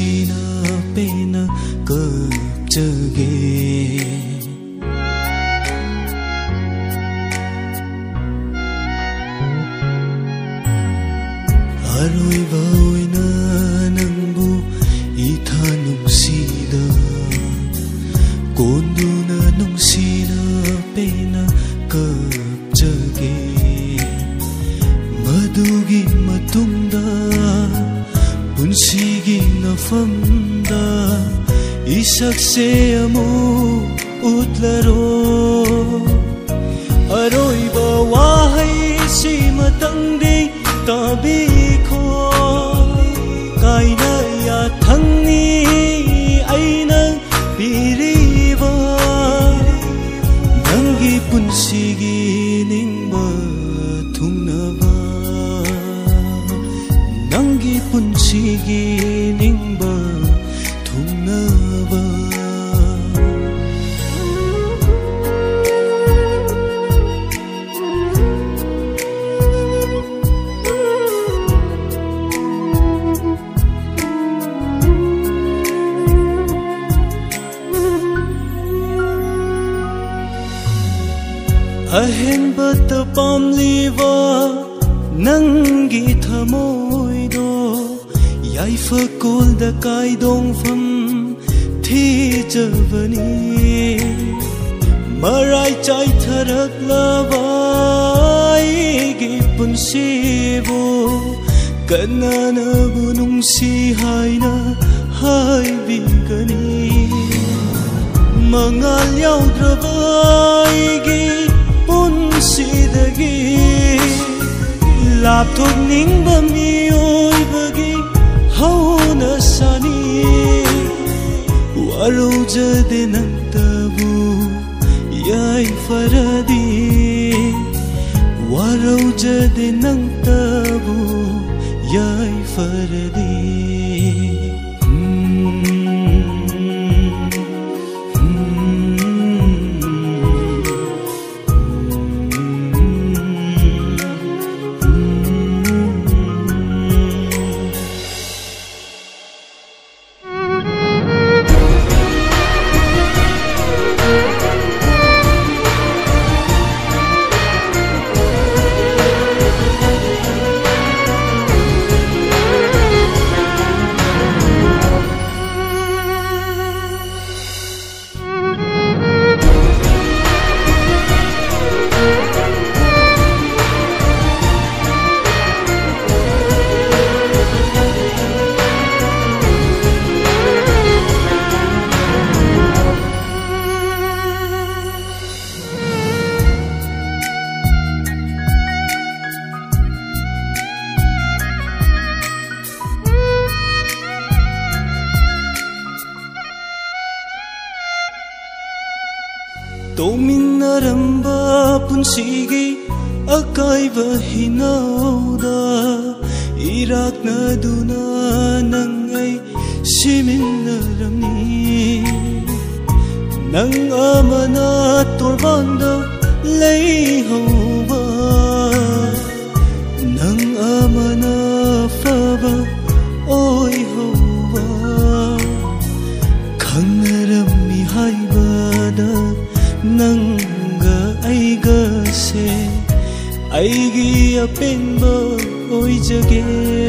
ꯅꯨꯡꯁꯤꯅ ꯄꯦꯟꯅ ꯀꯞꯆꯒꯦ ꯑꯔꯣꯏꯕ ꯑꯣꯏꯅ ꯅꯪꯕꯨ ꯏꯊꯥ ꯅꯨꯡꯁꯤꯗ ꯀꯣꯟꯗꯨꯅ ꯅꯨꯡꯁꯤꯅ ꯄꯦꯟꯅ ꯀꯞꯆꯒꯦ ꯃꯗꯨꯒꯤ ꯃꯇꯨꯡꯗ ꯄꯨꯟꯁꯤꯒꯤ ꯅꯐꯝꯗ 이삭세 ꯑꯃꯨꯛ ꯎꯠꯂꯔꯣꯏ ꯑꯔꯣꯏꯕ ꯋꯥꯍꯩꯁꯤꯃꯇꯪꯗꯤ ꯇꯥꯕꯤꯈꯣ ꯀꯥꯏꯅ ꯌꯥꯊꯪꯅꯤ ꯑꯩꯅ ꯄꯤꯔꯤꯕ ꯅꯪꯒꯤ ꯄꯨꯟꯁꯤꯒꯤ ꯅꯤꯡꯕ ꯊꯨꯡꯅꯕ ꯅꯪꯒꯤ ꯄꯨꯟꯁꯤꯒꯤ ꯅꯤꯡꯕ ꯊꯨꯡꯅꯕ ꯑꯍꯦꯟꯕꯇ ꯄꯥꯝꯂꯤꯕ ꯅꯪꯒꯤ ꯊꯃꯣꯏꯗꯣ ꯌꯥꯏꯐꯀꯣꯜꯗ ꯀꯥꯏꯗꯣꯡꯐꯝ ꯊꯤꯖꯕꯅꯤ ꯃꯔꯥꯏ ꯆꯥꯏꯊꯔꯛꯂꯕ ꯑꯩꯒꯤ ꯄꯨꯟꯁꯤꯕꯨ ꯀꯅꯥꯅꯕꯨ ꯅꯨꯡꯁꯤ ꯍꯥꯏꯅ ꯍꯥꯏꯕꯤꯒꯅꯤ ꯃꯉꯥꯜ ꯌꯥꯎꯗ꯭ꯔꯕ ꯑꯩꯒꯤ ꯄꯨꯟꯁꯤꯗꯒꯤ ꯂꯥꯞꯊꯣꯛꯅꯤꯡꯕ ꯃꯤꯑꯣꯏꯕꯒꯤ ꯍꯧꯅꯁꯥꯅꯤ ꯋꯥꯔꯧꯖꯗꯦ ꯅꯪꯇꯕꯨ ꯌꯥꯏꯐꯔꯗꯤ ꯋꯥꯔꯧꯖꯗꯦ ꯅꯪꯇꯕꯨ ꯌꯥꯏꯐꯔꯗꯤ ꯇꯧꯃꯤꯟꯅꯔꯝꯕ ꯄꯨꯟꯁꯤꯒꯤ ꯑꯀꯥꯏꯕ ꯍꯤꯅꯧꯗ ꯏꯔꯥꯛꯅꯗꯨꯅ ꯅꯪ ꯑꯩ ꯁꯤꯃꯤꯟꯅꯔꯝꯃꯤ ꯅꯪ ꯑꯃꯅ ꯇꯣꯔꯕꯥꯟꯗ ꯂꯩꯍꯧꯕ ꯅꯪ ꯑꯃꯅ ꯐꯕ ꯑꯣꯏꯍꯧꯕ ꯈꯪꯅꯔꯝꯃꯤ ꯍꯥꯏꯕꯗ ꯅꯪꯒ ꯑꯩꯒꯁꯦ ꯑꯩꯒꯤ ꯑꯄꯦꯟꯕ ꯑꯣꯏꯖꯒꯦ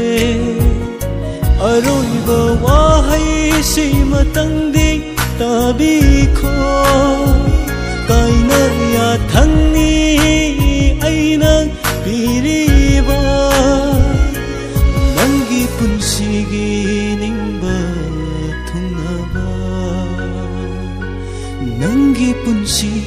ꯑꯔꯣꯏꯕ ꯋꯥꯍꯩꯁꯤꯃꯇꯪꯗꯤ ꯇꯥꯕꯤꯈꯣ ꯀꯥꯏꯅ ꯌꯥꯊꯪꯅꯤ ꯑꯩꯅ ꯄꯤꯔꯤꯕ ꯅꯪꯒꯤ ꯄꯨꯟꯁꯤꯒꯤ ꯅꯤꯡꯕ ꯊꯨꯡꯅꯕ ꯅꯪꯒꯤ ꯄꯨꯟꯁꯤ